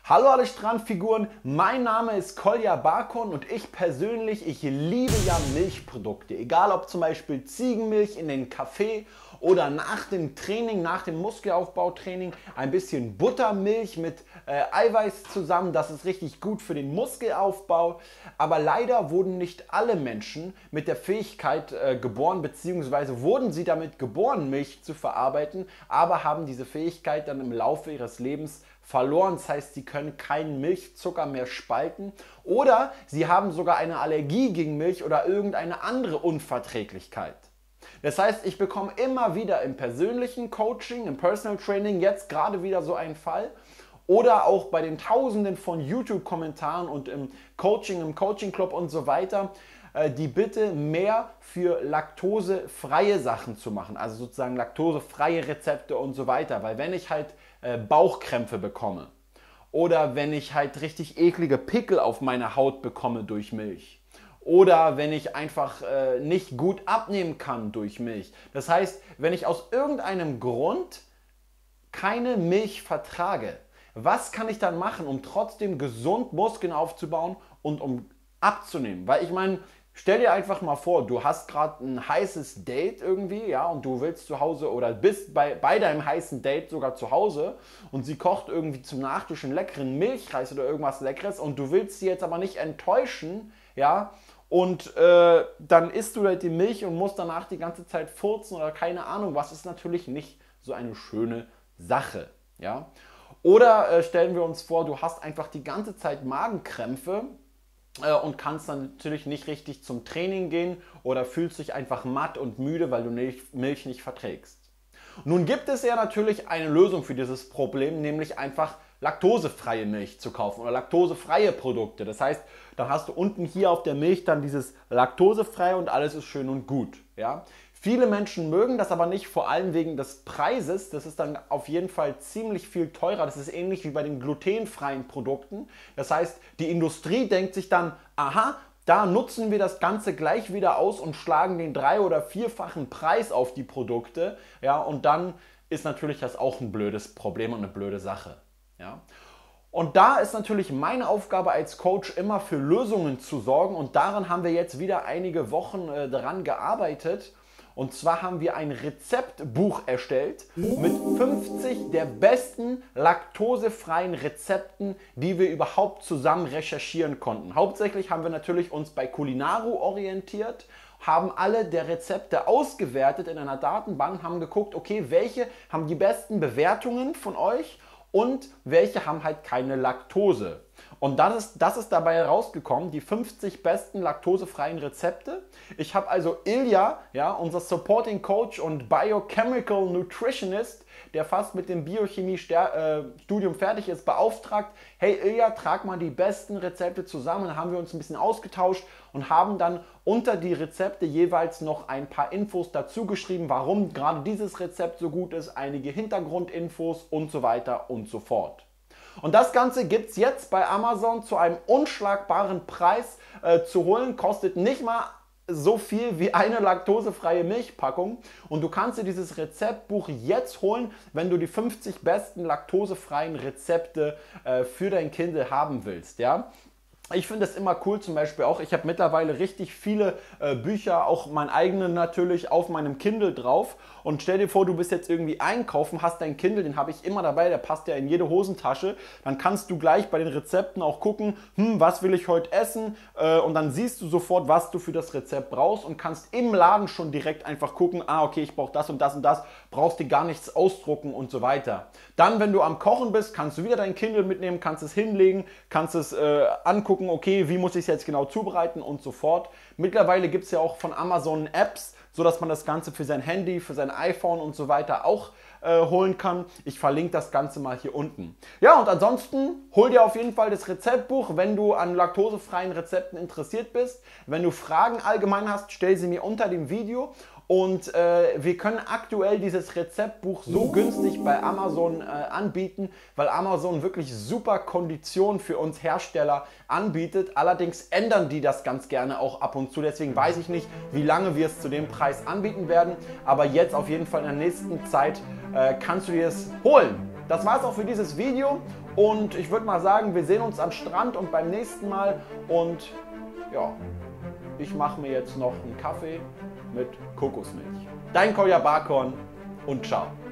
Hallo alle Strandfiguren, mein Name ist Kolja Barkon und ich persönlich, ich liebe ja Milchprodukte. Egal ob zum Beispiel Ziegenmilch in den Kaffee oder nach dem Training, nach dem Muskelaufbautraining ein bisschen Buttermilch mit Eiweiß zusammen. Das ist richtig gut für den Muskelaufbau. Aber leider wurden nicht alle Menschen mit der Fähigkeit geboren, beziehungsweise wurden sie damit geboren, Milch zu verarbeiten, aber haben diese Fähigkeit dann im Laufe ihres Lebens verloren. Das heißt, sie können keinen Milchzucker mehr spalten oder sie haben sogar eine Allergie gegen Milch oder irgendeine andere Unverträglichkeit. Das heißt, ich bekomme immer wieder im persönlichen Coaching, im Personal Training jetzt gerade wieder so einen Fall oder auch bei den Tausenden von YouTube-Kommentaren und im Coaching Club und so weiter, die Bitte mehr für laktosefreie Sachen zu machen, also sozusagen laktosefreie Rezepte und so weiter, weil wenn ich halt Bauchkrämpfe bekomme oder wenn ich halt richtig eklige Pickel auf meiner Haut bekomme durch Milch oder wenn ich einfach nicht gut abnehmen kann durch Milch. Das heißt, wenn ich aus irgendeinem Grund keine Milch vertrage, was kann ich dann machen, um trotzdem gesund Muskeln aufzubauen und um abzunehmen? Weil ich meine, stell dir einfach mal vor, du hast gerade ein heißes Date irgendwie, ja, und du willst zu Hause oder bist bei deinem heißen Date sogar zu Hause und sie kocht irgendwie zum Nachtisch einen leckeren Milchreis oder irgendwas Leckeres und du willst sie jetzt aber nicht enttäuschen, ja, und dann isst du halt die Milch und musst danach die ganze Zeit furzen oder keine Ahnung was, ist natürlich nicht so eine schöne Sache, ja. Oder stellen wir uns vor, du hast einfach die ganze Zeit Magenkrämpfe und kannst dann natürlich nicht richtig zum Training gehen oder fühlst dich einfach matt und müde, weil du Milch nicht verträgst. Nun gibt es ja natürlich eine Lösung für dieses Problem, nämlich einfach laktosefreie Milch zu kaufen oder laktosefreie Produkte. Das heißt, dann hast du unten hier auf der Milch dann dieses laktosefrei und alles ist schön und gut. Ja? Viele Menschen mögen das aber nicht, vor allem wegen des Preises. Das ist dann auf jeden Fall ziemlich viel teurer. Das ist ähnlich wie bei den glutenfreien Produkten. Das heißt, die Industrie denkt sich dann, aha, da nutzen wir das Ganze gleich wieder aus und schlagen den 3- oder 4-fachen Preis auf die Produkte. Ja, und dann ist natürlich das auch ein blödes Problem und eine blöde Sache. Ja. Und da ist natürlich meine Aufgabe als Coach immer für Lösungen zu sorgen. Und daran haben wir jetzt wieder einige Wochen daran gearbeitet. Und zwar haben wir ein Rezeptbuch erstellt mit 50 der besten laktosefreien Rezepten, die wir überhaupt zusammen recherchieren konnten. Hauptsächlich haben wir natürlich uns bei Culinaru orientiert, haben alle der Rezepte ausgewertet in einer Datenbank, haben geguckt, okay, welche haben die besten Bewertungen von euch und welche haben halt keine Laktose. Und das ist dabei rausgekommen, die 50 besten laktosefreien Rezepte. Ich habe also Ilja, ja, unser Supporting Coach und Biochemical Nutritionist, der fast mit dem Biochemie-Studium fertig ist, beauftragt. Hey Ilja, trag mal die besten Rezepte zusammen. Dann haben wir uns ein bisschen ausgetauscht und haben dann unter die Rezepte jeweils noch ein paar Infos dazu geschrieben, warum gerade dieses Rezept so gut ist, einige Hintergrundinfos und so weiter und so fort. Und das Ganze gibt es jetzt bei Amazon zu einem unschlagbaren Preis zu holen. Kostet nicht mal so viel wie eine laktosefreie Milchpackung. Und du kannst dir dieses Rezeptbuch jetzt holen, wenn du die 50 besten laktosefreien Rezepte für dein Kind haben willst. Ja? Ich finde es immer cool, zum Beispiel auch, ich habe mittlerweile richtig viele Bücher, auch mein eigenen natürlich, auf meinem Kindle drauf. Und stell dir vor, du bist jetzt irgendwie einkaufen, hast dein Kindle, den habe ich immer dabei, der passt ja in jede Hosentasche. Dann kannst du gleich bei den Rezepten auch gucken, was will ich heute essen? Und dann siehst du sofort, was du für das Rezept brauchst und kannst im Laden schon direkt einfach gucken, okay, ich brauche das und das und das, brauchst dir gar nichts ausdrucken und so weiter. Dann, wenn du am Kochen bist, kannst du wieder dein Kindle mitnehmen, kannst es hinlegen, kannst es angucken, okay, wie muss ich es jetzt genau zubereiten und so fort. Mittlerweile gibt es ja auch von Amazon Apps, sodass man das Ganze für sein Handy, für sein iPhone und so weiter auch holen kann. Ich verlinke das Ganze mal hier unten. Ja, und ansonsten hol dir auf jeden Fall das Rezeptbuch, wenn du an laktosefreien Rezepten interessiert bist. Wenn du Fragen allgemein hast, stell sie mir unter dem Video. Und wir können aktuell dieses Rezeptbuch so günstig bei Amazon anbieten, weil Amazon wirklich super Konditionen für uns Hersteller anbietet. Allerdings ändern die das ganz gerne auch ab und zu. Deswegen weiß ich nicht, wie lange wir es zu dem Preis anbieten werden. Aber jetzt auf jeden Fall in der nächsten Zeit kannst du dir es holen. Das war es auch für dieses Video Und ich würde mal sagen, wir sehen uns am Strand und beim nächsten Mal. Und ja, ich mache mir jetzt noch einen Kaffee mit Kokosmilch. Dein Kolja Barkhorn und ciao.